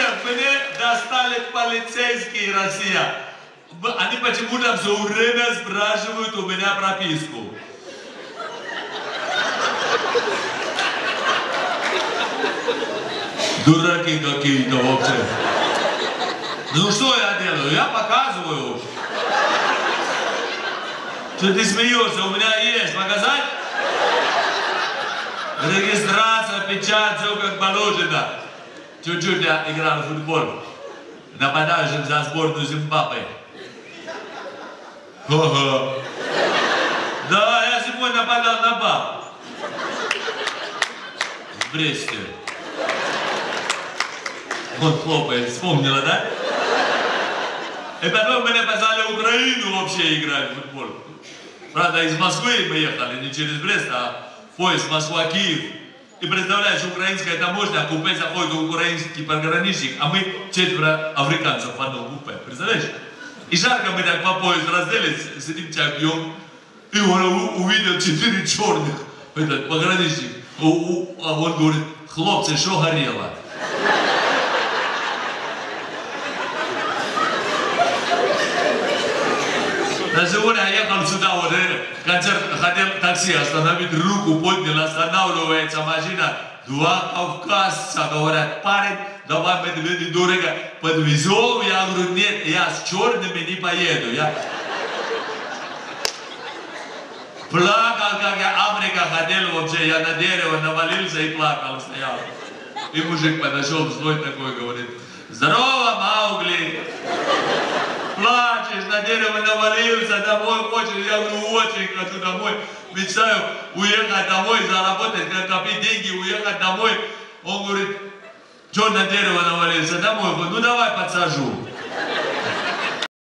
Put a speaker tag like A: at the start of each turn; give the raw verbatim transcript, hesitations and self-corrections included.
A: Нет, мне достали полицейские Россия. Они почему-то все время спрашивают у меня прописку. Дураки какие-то вообще. Ну что я делаю? Я показываю. Что ты смеешься? У меня есть. Показать? Регистрация, печать, все как положено. Чуть-чуть я играл в футбол. Нападающим за сборную Зимбабве. Ага. Да, я сегодня нападал на баб. В Бресте. Он хлопает, вспомнила, да? И потом меня позвали в Украину вообще играть в футбол. Правда, из Москвы мы ехали, не через Брест, а поезд Москва-Киев. И представляешь, украинская таможня, купе заходит в украинский пограничник, а мы четверо африканцев в одном купе. Представляешь? И жарко мы так по поезд разделись, сидим чай пьем, и он увидел четыре черных, этот пограничник. А он говорит, хлопцы, что горело? На сегодня я ехал сюда, вот концерт, хотел такси остановить, руку поднял, останавливается машина, два кавказца, говорят, парень, давай медведи дорого подвезем, я говорю, нет, я с черными не поеду, я плакал, как я Африка ходил вообще, я на дерево навалился и плакал, стоял. И мужик подошел, злой такой, говорит, здорово, Маугли. Плачешь, на дерево навалился, домой хочешь, я говорю, очень хочу домой, мечтаю уехать домой, заработать, копить деньги, уехать домой. Он говорит, что на дерево навалился, домой, ну давай подсажу.